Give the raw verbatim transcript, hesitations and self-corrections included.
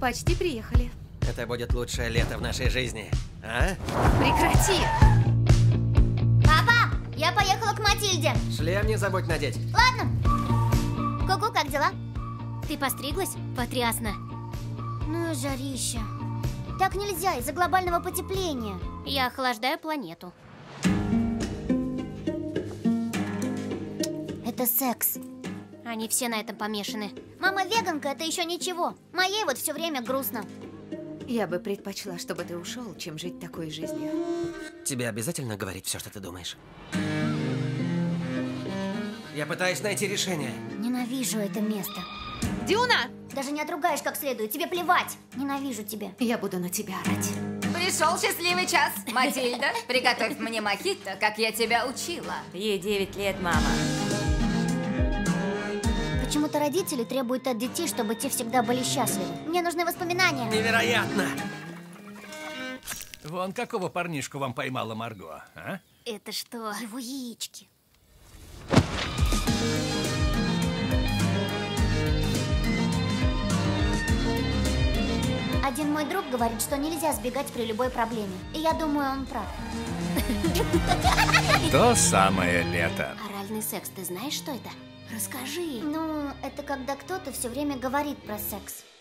Почти приехали. Это будет лучшее лето в нашей жизни, а? Прекрати! Папа, я поехала к Матильде. Шлем не забудь надеть. Ладно. Ку-ку, как дела? Ты постриглась? Потрясно. Ну и жарища. Так нельзя из-за глобального потепления. Я охлаждаю планету. Это секс. Они все на этом помешаны. Мама веганка, это еще ничего. Моей вот все время грустно. Я бы предпочла, чтобы ты ушел, чем жить такой жизнью. Тебе обязательно говорить все, что ты думаешь? Я пытаюсь найти решение. Ненавижу это место. Дюна! Даже не отругаешь как следует. Тебе плевать. Ненавижу тебя. Я буду на тебя орать. Пришел счастливый час. Матильда, приготовь мне мохито, как я тебя учила. Ей девять лет, мама. Почему-то родители требуют от детей, чтобы те всегда были счастливы. Мне нужны воспоминания. Невероятно! Вон какого парнишку вам поймала Марго, а? Это что? Его яички. Один мой друг говорит, что нельзя сбегать при любой проблеме. И я думаю, он прав. То самое лето. Оральный секс, ты знаешь, что это? Расскажи. Ну, это когда кто-то все время говорит про секс.